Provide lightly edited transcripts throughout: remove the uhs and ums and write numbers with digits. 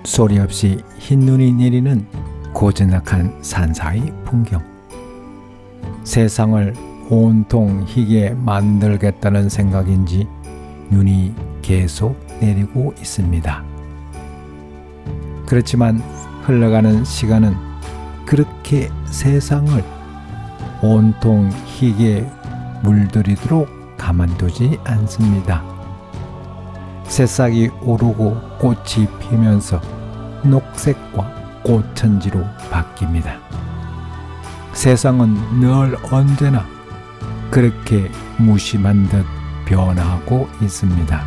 소리 없이 흰눈이 내리는 고즈넉한 산사의 풍경. 세상을 온통 희게 만들겠다는 생각인지 눈이 계속 내리고 있습니다. 그렇지만 흘러가는 시간은 그렇게 세상을 온통 희게 물들이도록 가만두지 않습니다. 새싹이 오르고 꽃이 피면서 녹색과 꽃천지로 바뀝니다. 세상은 늘 언제나 그렇게 무심한 듯 변화하고 있습니다.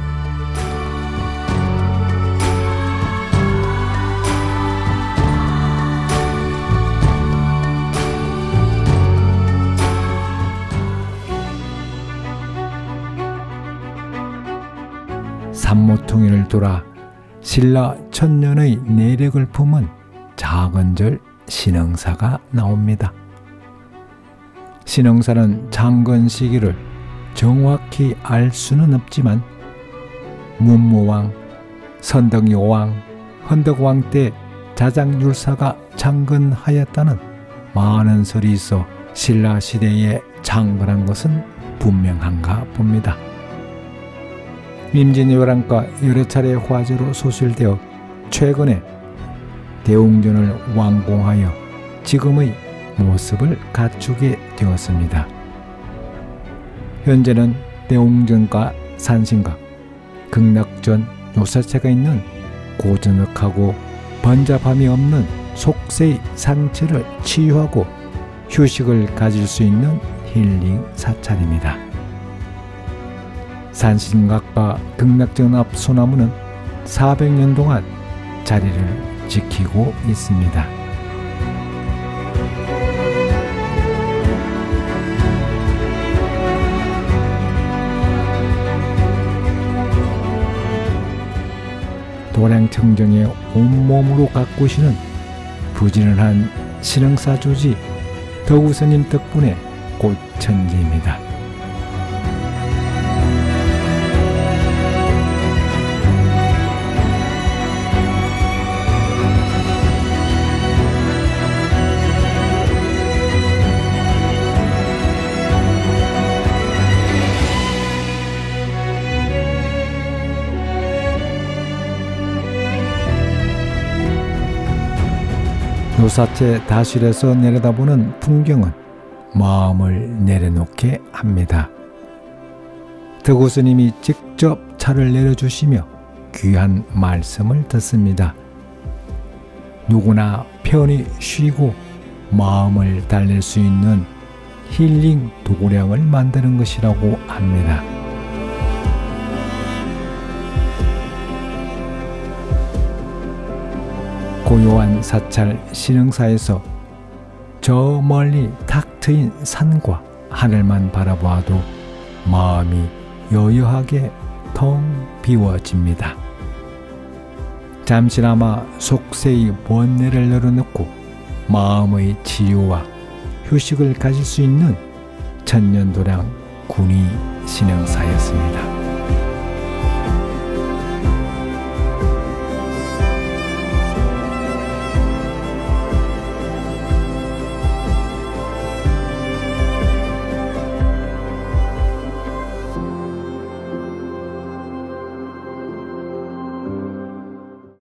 산모퉁이를 돌아 신라 천년의 내력을 품은 작은 절 신흥사가 나옵니다. 신흥사는 장건 시기를 정확히 알 수는 없지만 문무왕, 선덕여왕, 헌덕왕 때 자장율사가 장건하였다는 많은 설이 있어 신라 시대에 장건한 것은 분명한가 봅니다. 임진왜란과 여러 차례 화재로 소실되어 최근에 대웅전을 완공하여 지금의 모습을 갖추게 되었습니다. 현재는 대웅전과 산신각, 극락전 요사체가 있는 고즈넉하고 번잡함이 없는 속세의 상처를 치유하고 휴식을 가질 수 있는 힐링 사찰입니다. 산신각과 극락전 앞 소나무는 400년 동안 자리를 지키고 있습니다. 도량청정에 온몸으로 가꾸시는 부지런한 신흥사 조지 덕우스님 덕분에 꽃천지입니다. 노사체 다실에서 내려다보는 풍경은 마음을 내려놓게 합니다. 덕우스님이 직접 차를 내려주시며 귀한 말씀을 듣습니다. 누구나 편히 쉬고 마음을 달랠 수 있는 힐링 도량을 만드는 것이라고 합니다. 고요한 사찰 신흥사에서 저 멀리 탁 트인 산과 하늘만 바라보아도 마음이 여여하게 텅 비워집니다. 잠시나마 속세의 번뇌를 열어놓고 마음의 치유와 휴식을 가질 수 있는 천년도량 군위 신흥사였습니다.